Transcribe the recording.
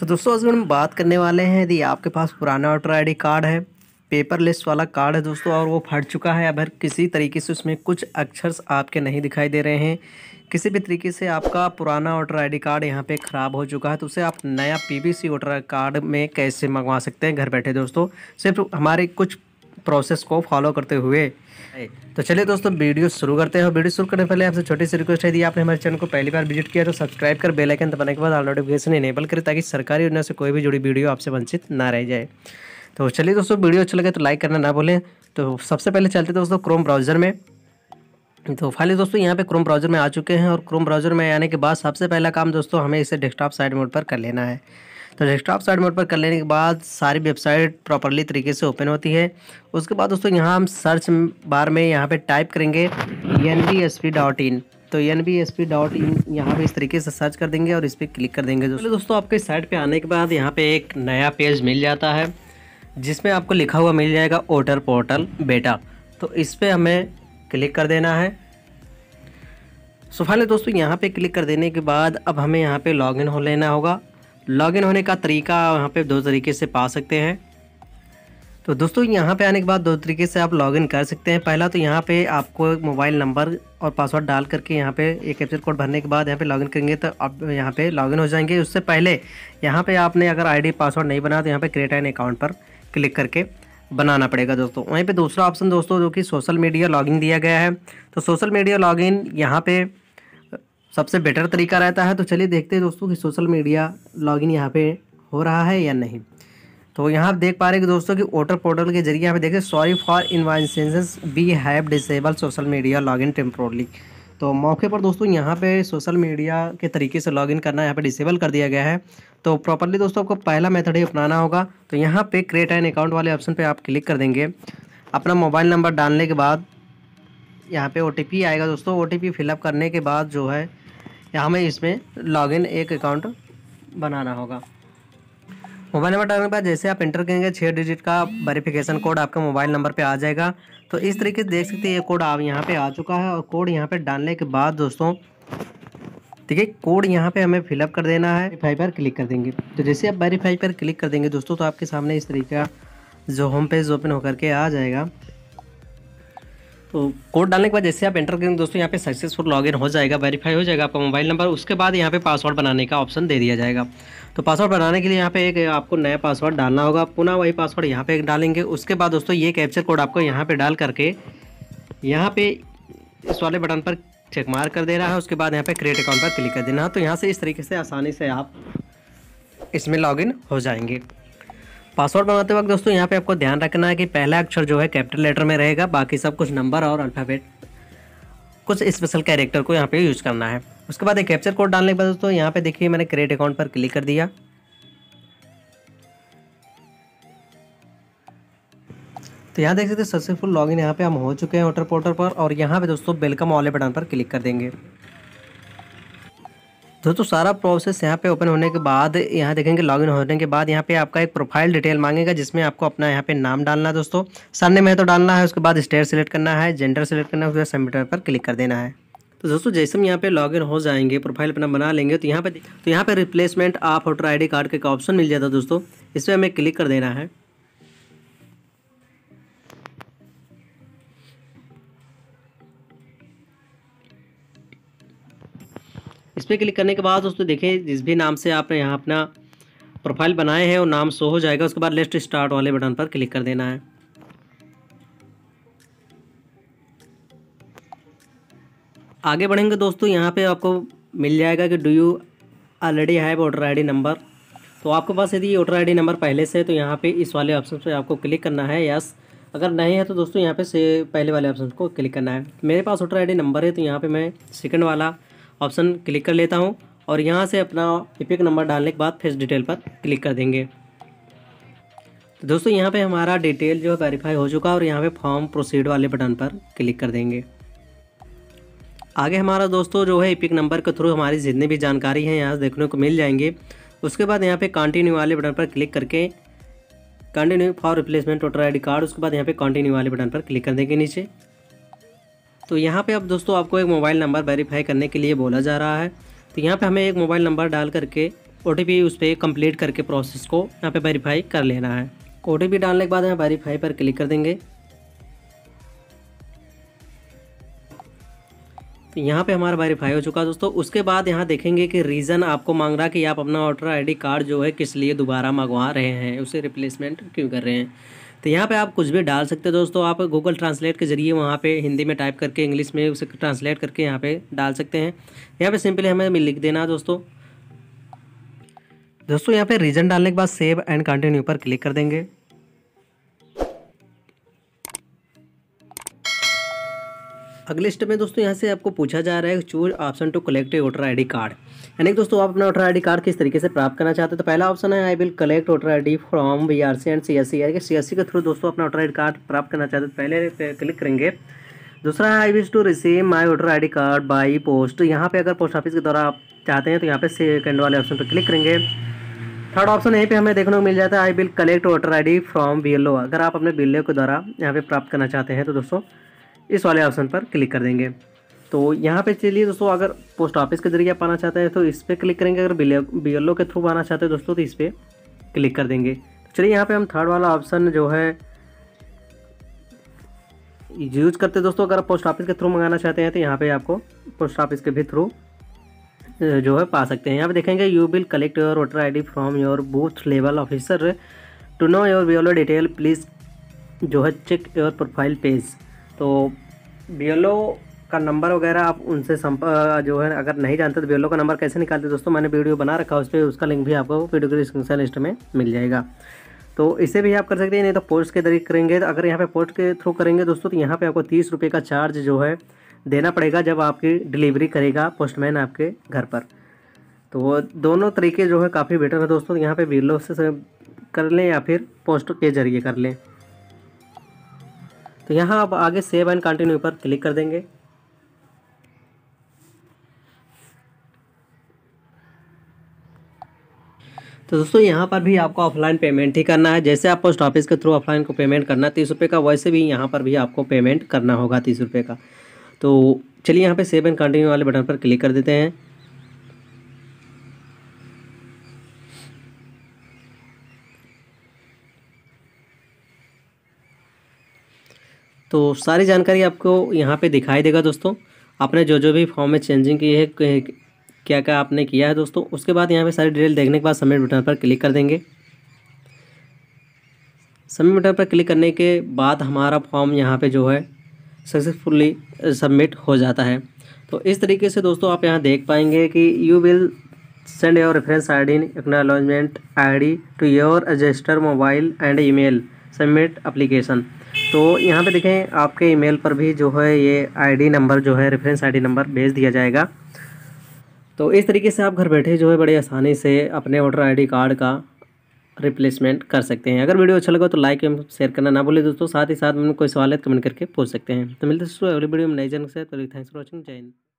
तो दोस्तों आज हम बात करने वाले हैं, यदि आपके पास पुराना वोटर आईडी कार्ड है, पेपरलेस वाला कार्ड है दोस्तों, और वो फट चुका है, अगर किसी तरीके से उसमें कुछ अक्षर आपके नहीं दिखाई दे रहे हैं, किसी भी तरीके से आपका पुराना वोटर आईडी कार्ड यहाँ पे ख़राब हो चुका है, तो उसे आप नया पीवीसी वोटर कार्ड में कैसे मंगवा सकते हैं घर बैठे दोस्तों, सिर्फ हमारे कुछ प्रोसेस को फॉलो करते हुए। तो चलिए दोस्तों वीडियो शुरू करते हैं। और वीडियो शुरू करने पहले आपसे छोटी सी रिक्वेस्ट है, यदि आपने हमारे चैनल को पहली बार विजिट किया तो सब्सक्राइब कर बेल आइकन दबाने के बाद ऑल नोटिफिकेशन इनेबल करें, ताकि सरकारी योजना से कोई भी जुड़ी वीडियो आपसे वंचित ना रह जाए। तो चलिए दोस्तों, वीडियो अच्छा लगे तो लाइक करना ना भूलें। तो सबसे पहले चलते दोस्तों क्रोम ब्राउज़र में। तो फाइनली दोस्तों यहाँ पे क्रोम ब्राउज़र में आ चुके हैं, और क्रोम ब्राउज़र में आने के बाद सबसे पहला काम दोस्तों हमें इसे डेस्कटॉप साइड मोड पर कर लेना है। तो डेस्कटॉप साइड मोड पर कर लेने के बाद सारी वेबसाइट प्रॉपर्ली तरीके से ओपन होती है। उसके बाद दोस्तों यहाँ हम सर्च बार में यहाँ पे टाइप करेंगे nbsp.in। तो nbsp.in यहाँ पे इस तरीके से सर्च कर देंगे और इस पर क्लिक कर देंगे। दोस्तों आपके साइट पे आने के बाद यहाँ पे एक नया पेज मिल जाता है, जिसमें आपको लिखा हुआ मिल जाएगा वोटर पोर्टल बेटा। तो इस पर हमें क्लिक कर देना है। सो फाइनली दोस्तों यहाँ पे क्लिक कर देने के बाद अब हमें यहाँ पे लॉगिन हो लेना होगा। लॉगिन होने का तरीका यहाँ पे दो तरीके से पा सकते हैं। तो दोस्तों यहाँ पे आने के बाद दो तरीके से आप लॉगिन कर सकते हैं। पहला तो यहाँ पे आपको मोबाइल नंबर और पासवर्ड डाल करके यहाँ पे एक कैप्चर कोड भरने के बाद यहाँ पे लॉगिन करेंगे तो आप यहाँ पे लॉगिन हो जाएंगे। उससे पहले यहाँ पे आपने अगर आईडी पासवर्ड नहीं बना तो यहाँ पे क्रिएट एन अकाउंट पर क्लिक करके बनाना पड़ेगा दोस्तों। वहीं पे दूसरा ऑप्शन दोस्तों जो कि सोशल मीडिया लॉगिन दिया गया है, तो सोशल मीडिया लॉगिन यहाँ पे सबसे बेटर तरीका रहता है। तो चलिए देखते हैं दोस्तों कि सोशल मीडिया लॉगिन यहाँ पे हो रहा है या नहीं। तो यहाँ आप देख पा रहे हैं कि दोस्तों कि वोटर पोर्टल के जरिए यहाँ पे देखिए sorry for inconvenience we have disable social media login temporarily. तो मौके पर दोस्तों यहाँ पे सोशल मीडिया के तरीके से लॉगिन करना यहाँ पे डिसेबल कर दिया गया है। तो प्रॉपर्ली दोस्तों आपको पहला मेथड ही अपनाना होगा। तो यहाँ पे क्रिएट एन अकाउंट वाले ऑप्शन पे आप क्लिक कर देंगे। अपना मोबाइल नंबर डालने के बाद यहाँ पे OTP आएगा दोस्तों। OTP फिलअप करने के बाद जो है हमें इसमें लॉगिन एक अकाउंट बनाना होगा। मोबाइल नंबर डालने के बाद जैसे आप एंटर करेंगे 6 डिजिट का वेरिफिकेशन कोड आपका मोबाइल नंबर पे आ जाएगा। तो इस तरीके से देख सकते हैं ये कोड आप यहाँ पे आ चुका है। और कोड यहाँ पे डालने के बाद दोस्तों देखिए कोड यहाँ पे हमें फिलअप कर देना है। वेरीफाई पर क्लिक कर देंगे। तो जैसे आप वेरीफाई पर क्लिक कर देंगे दोस्तों तो आपके सामने इस तरीके का जो होम पेज ओपन होकर के आ जाएगा। तो कोड डालने के बाद जैसे आप एंटर करेंगे दोस्तों यहाँ पे सक्सेसफुल लॉगिन हो जाएगा, वेरीफाई हो जाएगा आपका मोबाइल नंबर। उसके बाद यहाँ पे पासवर्ड बनाने का ऑप्शन दे दिया जाएगा। तो पासवर्ड बनाने के लिए यहाँ पे एक आपको नया पासवर्ड डालना होगा, पुनः वही पासवर्ड यहाँ पे डालेंगे। उसके बाद दोस्तों ये कैप्चर कोड आपको यहाँ पे डाल करके यहाँ पे इस वाले बटन पर चेक मार्क कर देना है। उसके बाद यहाँ पे क्रिएट अकाउंट पर क्लिक कर देना है। तो यहाँ से इस तरीके से आसानी से आप इसमें लॉगिन हो जाएंगे। पासवर्ड बनाते वक्त दोस्तों यहाँ पे आपको ध्यान रखना है कि पहला अक्षर जो है कैपिटल लेटर में रहेगा, बाकी सब कुछ नंबर और अल्फ़ाबेट कुछ स्पेशल कैरेक्टर को यहाँ पे यूज़ करना है। उसके बाद एक कैप्चर कोड डालने के बाद दोस्तों यहाँ पे देखिए मैंने क्रिएट अकाउंट पर क्लिक कर दिया। तो यहाँ देख सकते हैं सक्सेसफुल लॉगिन यहाँ पे हम हो चुके हैं वोटर पोर्टल पर। और यहाँ पे दोस्तों वेलकम वाले बटन पर क्लिक कर देंगे। दोस्तों सारा प्रोसेस यहाँ पे ओपन होने के बाद यहाँ देखेंगे लॉगिन होने के बाद यहाँ पे आपका एक प्रोफाइल डिटेल मांगेगा, जिसमें आपको अपना यहाँ पे नाम डालना है दोस्तों, सरनेम है तो डालना है। उसके बाद स्टेट सेलेक्ट करना है, जेंडर सेलेक्ट करना है, उसके बाद सबमिट पर क्लिक कर देना है। तो दोस्तों जैसे हम यहाँ पे लॉगिन हो जाएंगे, प्रोफाइल अपना बना लेंगे, तो यहाँ पे replacement of voter I D card का ऑप्शन मिल जाता है दोस्तों। इस पर हमें क्लिक कर देना है। इस पर क्लिक करने के बाद दोस्तों देखिए जिस भी नाम से आपने यहाँ अपना प्रोफाइल बनाए हैं वो नाम शो हो जाएगा। उसके बाद लेट्स स्टार्ट वाले बटन पर क्लिक कर देना है। आगे बढ़ेंगे दोस्तों यहाँ पे आपको मिल जाएगा कि do you already have voter ID number. तो आपके पास यदि वोटर आईडी नंबर पहले से है तो यहाँ पे इस वाले ऑप्शन पे आपको क्लिक करना है यस। अगर नहीं है तो दोस्तों यहाँ पे से पहले वाले ऑप्शन को क्लिक करना है। मेरे पास वोटर आईडी नंबर है तो यहाँ पे मैं सेकंड वाला ऑप्शन क्लिक कर लेता हूँ। और यहाँ से अपना ईपिक नंबर डालने के बाद फेस डिटेल पर क्लिक कर देंगे। तो दोस्तों यहाँ पे हमारा डिटेल जो है वेरीफाई हो चुका है। और यहाँ पे फॉर्म प्रोसीड वाले बटन पर क्लिक कर देंगे। आगे हमारा दोस्तों जो है ईपिक नंबर के थ्रू हमारी जितनी भी जानकारी है यहाँ से देखने को मिल जाएंगे। उसके बाद यहाँ पे कंटिन्यू वाले बटन पर क्लिक करके continue for replacement voter I D card, उसके बाद यहाँ पे कंटिन्यू वाले बटन पर क्लिक कर देंगे नीचे। तो यहाँ पे अब दोस्तों आपको एक मोबाइल नंबर वेरीफाई करने के लिए बोला जा रहा है। तो यहाँ पे हमें एक मोबाइल नंबर डाल करके OTP उस पर कंप्लीट करके प्रोसेस को यहाँ पे वेरीफाई कर लेना है। OTP डालने के बाद यहाँ वेरीफाई पर क्लिक कर देंगे। तो यहाँ पे हमारा वेरीफाई हो चुका है दोस्तों। उसके बाद यहाँ देखेंगे कि रीज़न आपको मांग रहा है कि आप अपना वोटर आईडी कार्ड जो है किस लिए दोबारा मंगवा रहे हैं, उसे रिप्लेसमेंट क्यों कर रहे हैं। तो यहाँ पे आप कुछ भी डाल सकते हो दोस्तों। आप गूगल ट्रांसलेट के जरिए वहाँ पे हिंदी में टाइप करके इंग्लिश में उसे ट्रांसलेट करके यहाँ पे डाल सकते हैं। यहाँ पे सिंपली हमें लिख देना है दोस्तों। यहाँ पे रीज़न डालने के बाद सेव एंड कंटिन्यू पर क्लिक कर देंगे। अगले स्टेप में दोस्तों यहाँ से आपको पूछा जा रहा है choose option to collect voter ID card, यानी कि दोस्तों आप अपना वोटर आईडी कार्ड किस तरीके से प्राप्त करना चाहते हैं। तो पहला ऑप्शन है I will collect voter ID from VRC and CSC, यानी कि CSC के थ्रू दोस्तों अपना वोटर आईडी कार्ड प्राप्त करना चाहते हैं, पहले पे क्लिक करेंगे। दूसरा है I wish to receive my voter ID card by post, यहाँ पे अगर पोस्ट ऑफिस के द्वारा आप चाहते हैं तो यहाँ पे सेकंड वाले ऑप्शन पर क्लिक करेंगे। थर्ड ऑप्शन यहीं पे हमें देखने को मिल जाता है I will collect voter ID from BLO, अगर आप अपने BLO के द्वारा यहाँ पे प्राप्त करना चाहते हैं तो दोस्तों इस वाले ऑप्शन पर क्लिक कर देंगे। तो यहाँ पे चलिए दोस्तों, अगर पोस्ट ऑफिस के जरिए पाना चाहते हैं तो इस पर क्लिक करेंगे, अगर BLO के थ्रू पाना चाहते हैं दोस्तों तो इस पर क्लिक कर देंगे। चलिए यहाँ पे हम थर्ड वाला ऑप्शन जो है यूज करते हैं दोस्तों। अगर आप पोस्ट ऑफिस के थ्रू मंगाना चाहते हैं तो यहाँ पे आपको पोस्ट ऑफिस के भी थ्रू जो है पा सकते हैं। यहाँ पे देखेंगे you will collect your voter ID from your booth level officer to know your BLO detail please जो है चेक योर प्रोफाइल पेज। तो BLO का नंबर वगैरह आप उनसे जो है अगर नहीं जानते तो BLO का नंबर कैसे निकालते दोस्तों, मैंने वीडियो बना रखा है उस पर, उसका लिंक भी आपको वीडियो के डिस्क्रिप्शन लिस्ट में मिल जाएगा। तो इसे भी आप कर सकते हैं, नहीं तो पोस्ट के जरिए करेंगे। तो अगर यहाँ पे पोस्ट के थ्रू करेंगे दोस्तों तो यहाँ पे आपको 30 रुपये का चार्ज जो है देना पड़ेगा जब आपकी डिलीवरी करेगा पोस्टमैन आपके घर पर। तो वो दोनों तरीके जो है काफ़ी बेटर है दोस्तों। यहाँ पे BLO से कर लें या फिर पोस्ट के जरिए कर लें। तो यहाँ आप आगे सेव एंड कंटिन्यू पर क्लिक कर देंगे। तो दोस्तों यहाँ पर भी आपको ऑफलाइन पेमेंट ही करना है। जैसे आप पोस्ट ऑफिस के थ्रू ऑफलाइन को पेमेंट करना 30 रुपये का, वैसे भी यहाँ पर भी आपको पेमेंट करना होगा 30 रुपये का। तो चलिए यहाँ पे सेव एंड कंटिन्यू वाले बटन पर क्लिक कर देते हैं। तो सारी जानकारी आपको यहाँ पे दिखाई देगा दोस्तों। आपने जो जो भी फॉर्म में चेंजिंग की है, क्या क्या आपने किया है दोस्तों, उसके बाद यहाँ पे सारी डिटेल देखने के बाद सबमिट बटन पर क्लिक कर देंगे। सबमिट बटन पर क्लिक करने के बाद हमारा फॉर्म यहाँ पे जो है सक्सेसफुली सबमिट हो जाता है। तो इस तरीके से दोस्तों आप यहाँ देख पाएंगे कि you will send your reference ID acknowledgement ID to your register mobile and email submit application. तो यहाँ पे देखें आपके ईमेल पर भी जो है ये ID नंबर जो है रेफरेंस ID नंबर भेज दिया जाएगा। तो इस तरीके से आप घर बैठे जो है बड़ी आसानी से अपने वोटर ID कार्ड का रिप्लेसमेंट कर सकते हैं। अगर वीडियो अच्छा लगा तो लाइक एवं शेयर करना ना भूलें दोस्तों। साथ ही साथ में कोई सवाल है कमेंट करके पूछ सकते हैं। तो मिलते हैं दोस्तों अगली वीडियो में नई जानकारी के साथ। Thanks for watching. जय हिंद।